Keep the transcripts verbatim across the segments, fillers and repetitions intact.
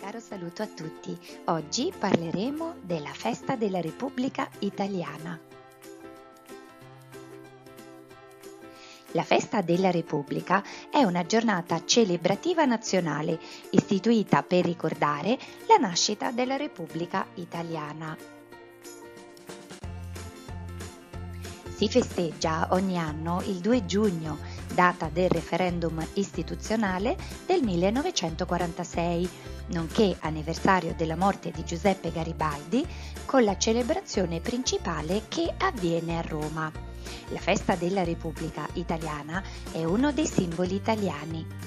Caro saluto a tutti, oggi parleremo della Festa della Repubblica Italiana. La Festa della Repubblica è una giornata celebrativa nazionale istituita per ricordare la nascita della Repubblica Italiana. Si festeggia ogni anno il due giugno, data del referendum istituzionale del millenovecentoquarantasei, nonché anniversario della morte di Giuseppe Garibaldi, con la celebrazione principale che avviene a Roma. La Festa della Repubblica Italiana è uno dei simboli italiani.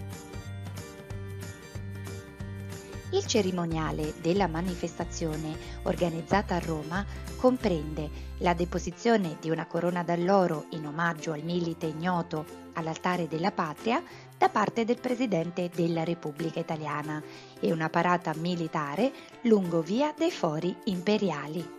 Il cerimoniale della manifestazione organizzata a Roma comprende la deposizione di una corona d'alloro in omaggio al milite ignoto all'altare della patria da parte del Presidente della Repubblica Italiana e una parata militare lungo via dei Fori Imperiali.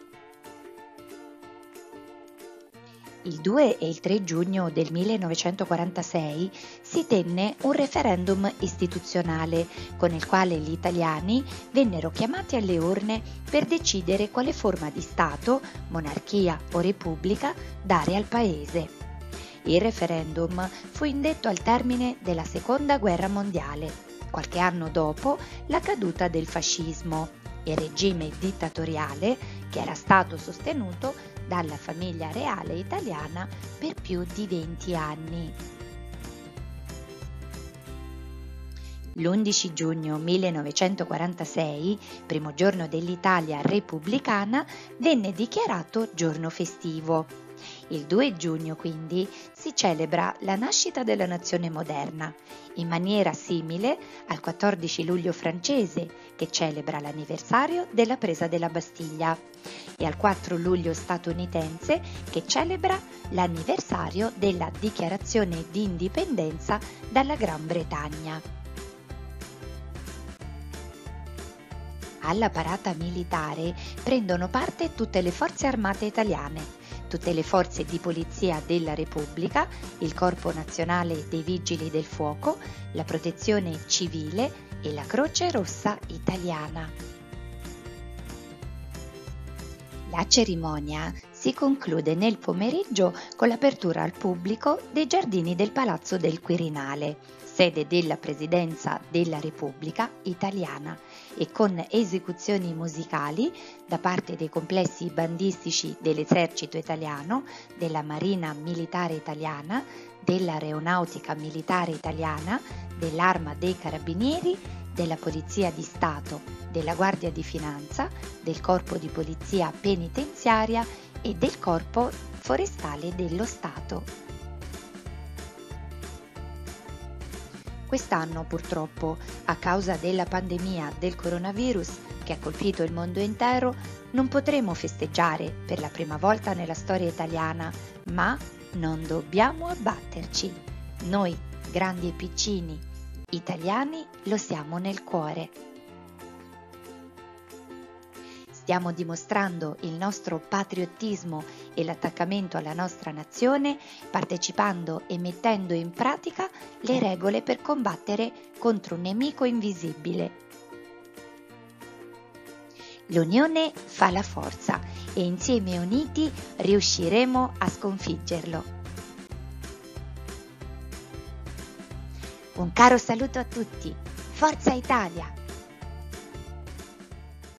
Il due e il tre giugno del millenovecentoquarantasei si tenne un referendum istituzionale con il quale gli italiani vennero chiamati alle urne per decidere quale forma di Stato, monarchia o repubblica dare al Paese. Il referendum fu indetto al termine della Seconda Guerra Mondiale, qualche anno dopo la caduta del fascismo, il regime dittatoriale che era stato sostenuto dalla famiglia reale italiana per più di venti anni. L'undici giugno millenovecentoquarantasei, primo giorno dell'Italia repubblicana, venne dichiarato giorno festivo. Il due giugno quindi si celebra la nascita della nazione moderna, in maniera simile al quattordici luglio francese, che celebra l'anniversario della presa della Bastiglia, e al quattro luglio statunitense, che celebra l'anniversario della dichiarazione di indipendenza dalla Gran Bretagna. Alla parata militare prendono parte tutte le forze armate italiane, tutte le forze di polizia della Repubblica, il Corpo Nazionale dei Vigili del Fuoco, la Protezione Civile e la Croce Rossa Italiana. La cerimonia si conclude nel pomeriggio con l'apertura al pubblico dei giardini del Palazzo del Quirinale, sede della Presidenza della Repubblica Italiana, e con esecuzioni musicali da parte dei complessi bandistici dell'Esercito Italiano, della Marina Militare Italiana, dell'Aeronautica Militare Italiana, dell'Arma dei Carabinieri, della Polizia di Stato, della Guardia di Finanza, del Corpo di Polizia Penitenziaria e del Corpo Forestale dello Stato. Quest'anno, purtroppo, a causa della pandemia del coronavirus che ha colpito il mondo intero, non potremo festeggiare per la prima volta nella storia italiana, ma non dobbiamo abbatterci. Noi, grandi e piccini, italiani, lo siamo nel cuore. Stiamo dimostrando il nostro patriottismo e l'attaccamento alla nostra nazione, partecipando e mettendo in pratica le regole per combattere contro un nemico invisibile. L'unione fa la forza e insieme uniti riusciremo a sconfiggerlo. Un caro saluto a tutti. Forza Italia!